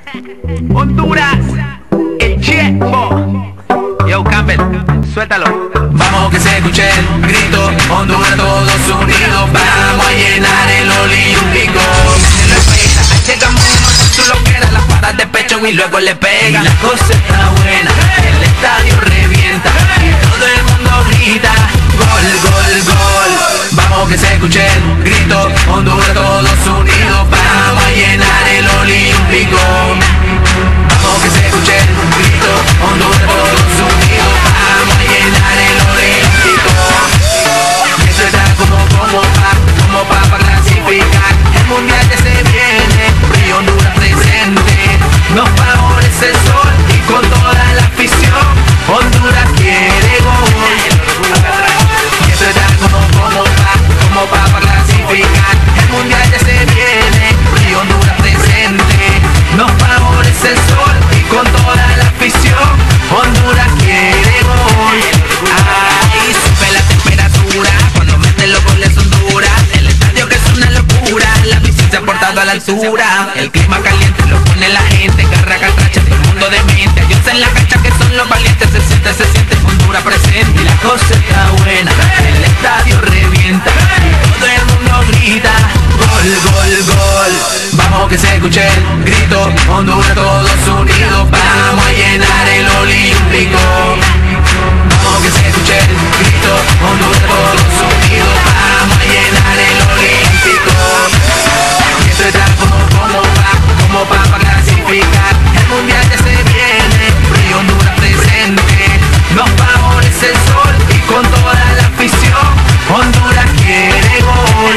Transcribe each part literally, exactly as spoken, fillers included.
Honduras, el Chepo. Yo, Campbell, suéltalo. Vamos que se escuche el grito, Honduras todos unidos, vamos a llenar el olímpico. Se lo espera, llegamos tú lo que era las paras de pecho y luego le pega. Y la cosa está buena, el estadio revienta y todo el mundo grita, gol, gol, gol. Vamos que se escuche el grito, Honduras todos unidos, vamos a llenar el olímpico. Vamos que se escuche el grito, Honduras todos unidos, vamos a llenar el olímpico. Y esto está como, como pa, como pa para clasificar. El mundial ya se viene, y Honduras presente. Nos favorece el sol y con toda la afición, Honduras quiere gol. Y esto está como, como pa, como pa para clasificar. El mundial ya se viene, y Honduras presente. Nos favorece el sol y con toda la afición, Honduras quiere gol. Ay, sube la temperatura cuando meten los goles Honduras. El estadio que es una locura, la visión se ha portado a la altura. El clima caliente lo pone la gente, garra, catracha, todo el mundo de mente. Ellos en la cancha que son los valientes, se siente, se siente Honduras presente. Y la cosa está buena, el estadio revienta y todo el mundo grita, gol, gol, gol. Vamos que se escuche el grito, Honduras todos unidos, vamos a llenar el olímpico. Vamos que se escuche el grito, Honduras todos unidos, vamos a llenar el olímpico. Y esto está como, como pa, como pa para clasificar. El mundial ya se viene, y Honduras presente. Nos favorece el sol y con toda la afición, Honduras quiere gol.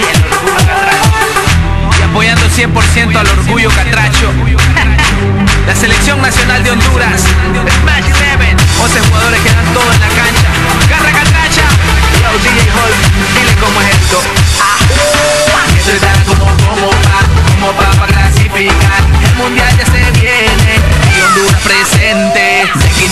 Y apoyando cien por ciento al orgullo catracho, la selección nacional de Honduras, Smash Seven, once jugadores que dan todo en la cancha. Garra, catracha. Yo, D J Hall, dile cómo es esto. Ah. Y esto está como, como pa, como pa para clasificar. El mundial ya se viene, y Honduras presente.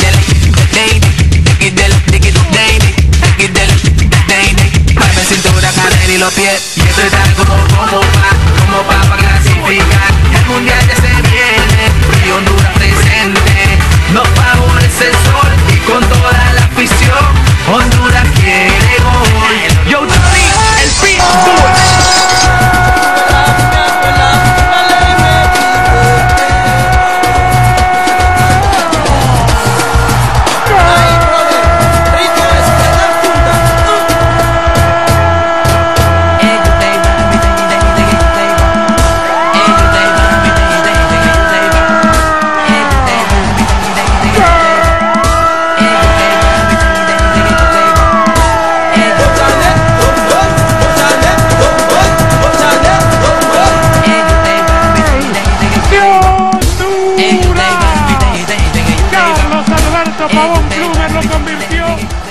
Mueve cintura, cadera y los pies. Y esto está como, como pa, como pa para clasificar. El mundial ya se viene, y Honduras presente. Nos favorece el sol y con toda la afición, Honduras quiere gol. Yo, Tony, el Pitbull. Carlos Alberto Pavón Kluber lo convirtió